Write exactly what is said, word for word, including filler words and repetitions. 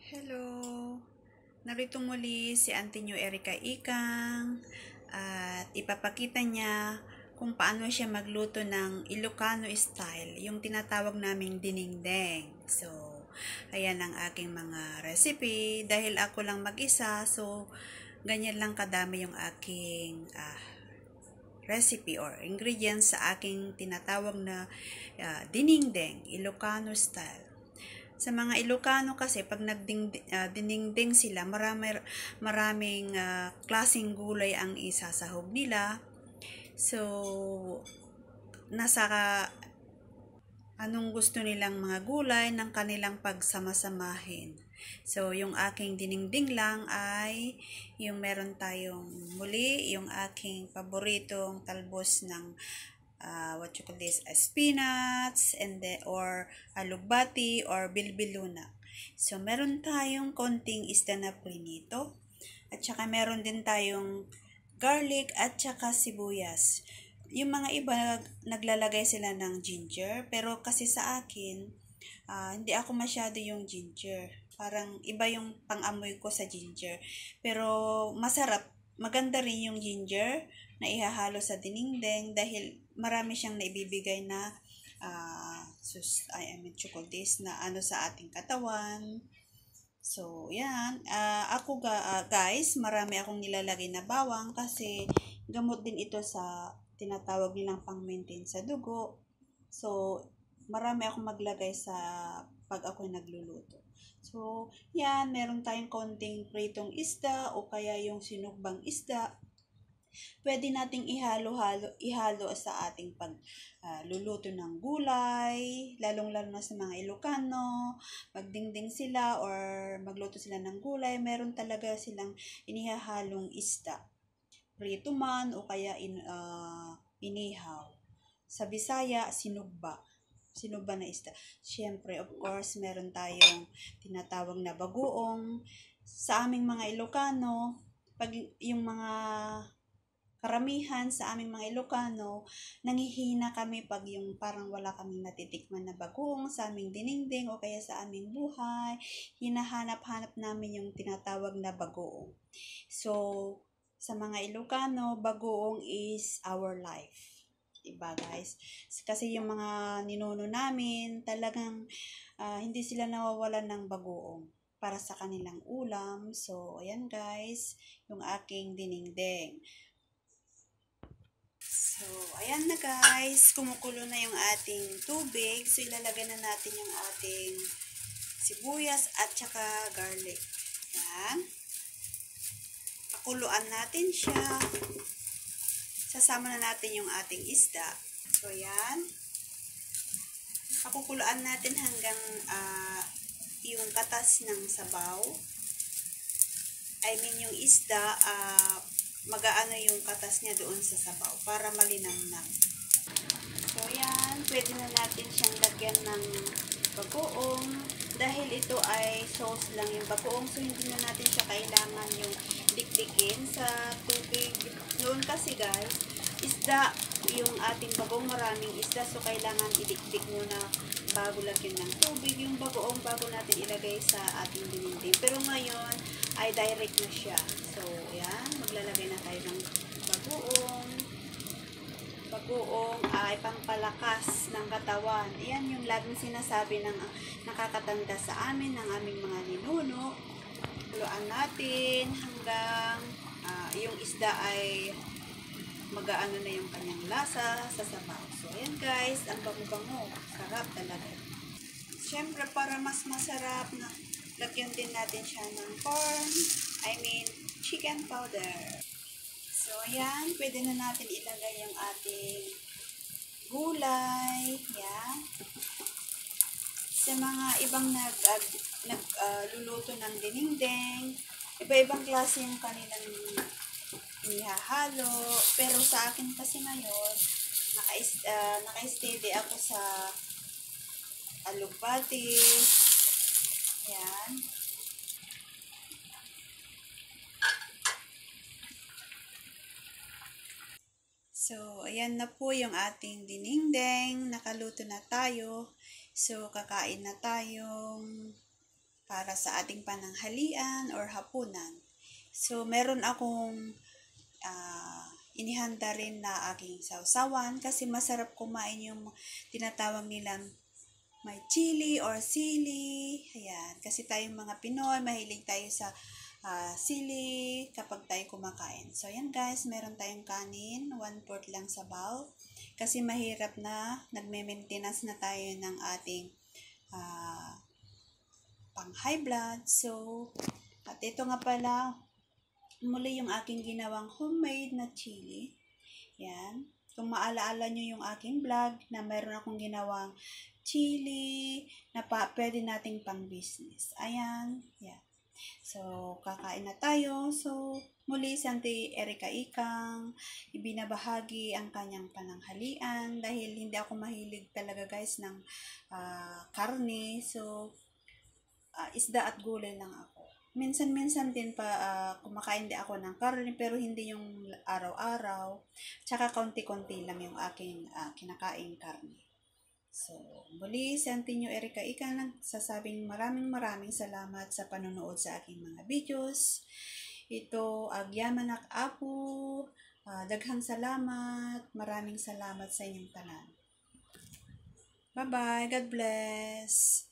Hello! Narito muli si Auntie New Erica Ikang at ipapakita niya kung paano siya magluto ng Ilocano style, yung tinatawag naming dinengdeng. So, ayan ang aking mga recipe. Dahil ako lang mag-isa, so ganyan lang kadami yung aking ah, recipe or ingredients sa aking tinatawag na uh, dinengdeng, Ilocano style. Sa mga Ilocano kasi, pag nagdinengdeng uh, sila, marami, maraming uh, klaseng gulay ang isasahog nila. So, nasa anong gusto nilang mga gulay ng kanilang pagsama-samahin. So, yung aking dinengdeng lang ay yung meron tayong muli, yung aking paboritong talbos ng uh, what you call this, uh, spinach and then, or alugbati or bilbiluna. So, meron tayong konting isda na prinito at saka meron din tayong garlic at saka sibuyas. Yung mga iba naglalagay sila ng ginger, pero kasi sa akin uh, hindi ako masyado yung ginger. Parang iba yung pang-amoy ko sa ginger. Pero masarap, maganda rin yung ginger na ihahalo sa dinengdeng dahil marami siyang naibibigay na uh, sus, I mean, chocolate na ano sa ating katawan. So, yan. Uh, ako ga, uh, guys, marami akong nilalagay na bawang kasi gamot din ito sa tinatawag nilang pang-maintain sa dugo. So, marami akong maglagay sa pag ako'y nagluluto. So, yan. Meron tayong konting pritong isda o kaya yung sinugbang isda. Pwede nating ihalo-halo ihalo sa ating pagluluto uh, ng gulay, lalong-lalo na sa mga Ilocano, magdingding sila or magluto sila ng gulay, meron talaga silang inihahalong isda. Prito man o kaya in, uh, inihaw. Sa Bisaya, sinugba. Sinugba na isda. Siyempre, of course, meron tayong tinatawag na bagoong. Sa aming mga Ilocano, pag yung mga karamihan sa aming mga Ilocano, nanghihina kami pag yung parang wala kaming natitikman na bagoong sa aming dinengdeng o kaya sa aming buhay. Hinahanap-hanap namin yung tinatawag na bagoong. So, sa mga Ilocano, bagoong is our life. Diba guys? Kasi yung mga ninuno namin, talagang uh, hindi sila nawawalan ng bagoong para sa kanilang ulam. So, ayan guys, yung aking dinengdeng. So, ayan na guys, kumukulo na yung ating tubig. So, ilalagay na natin yung ating sibuyas at saka garlic. Yan. Pakuluan natin siya. Sasama na natin yung ating isda. So, yan. Pakukuluan natin hanggang uh, yung katas ng sabaw. I mean, yung isda, uh, mag-aano yung katas niya doon sa sabaw para malinamnam. So, yan. Pwede na natin siyang lagyan ng bagoong. Dahil ito ay sauce lang yung bagoong. So, hindi na natin siya kailangan yung dikdikin sa tubig. Noon kasi guys, isda, yung ating bagoong maraming isda. So, kailangan idikdik muna bago lagyan ng tubig. Yung bagoong bago natin ilagay sa ating dinengdeng. Pero ngayon, ay direct na siya. So, yan. Maglalagay na tayo ng bagoong. Bagoong ay pampalakas ng katawan. Yan yung laging sinasabi ng nakakatanda sa amin, ng aming mga ninuno. Haluan natin hanggang uh, yung isda ay mag-aano na yung kanyang lasa sa sabaw. So, ayan guys. Ang bango-bango. Sarap talaga. Siyempre, para mas masarap na lagyan din natin siya ng corn, I mean, chicken powder. So, ayan, pwede na natin ilagay yung ating gulay. Yan. Sa mga ibang nag, uh, nag uh, luluto ng dinengdeng, iba-ibang klase yung kanilang inihahalo. Pero sa akin kasi ngayon, naka-steady uh, naka ako sa alugbati. Yan. So, ayan na po yung ating dinengdeng. Nakaluto na tayo. So, kakain na tayong para sa ating pananghalian or hapunan. So, meron akong uh, inihanda rin na aking sausawan kasi masarap kumain yung tinatawag nilang may chili or sili. Ayan. Kasi tayong mga Pinoy, mahilig tayo sa uh, sili kapag tayo kumakain. So, ayan guys, meron tayong kanin. one-fourth lang sa bowl. Kasi mahirap na, nagme-maintenance na tayo ng ating uh, pang high blood. So, at ito nga pala, muli yung aking ginawang homemade na chili. Yan. Kung maalaala nyo yung aking vlog na mayroon akong ginawang chili na pa, pwede nating pang business. Ayan. Yan. So, kakain na tayo. So, muli si Auntie Erica Ikang, ibinabahagi ang kanyang pananghalian dahil hindi ako mahilig talaga guys ng uh, karne. So, uh, isda at gulay lang ako. Minsan-minsan din pa uh, kumakain din ako ng karne pero hindi yung araw-araw. Tsaka konti-konti lang yung aking uh, kinakain karne. So, muli si Auntie Erica Ika nagsasabing maraming maraming salamat sa panonood sa aking mga videos. Ito, Agyamanak Apo, uh, daghang salamat, maraming salamat sa inyong tanan. Bye-bye, God bless!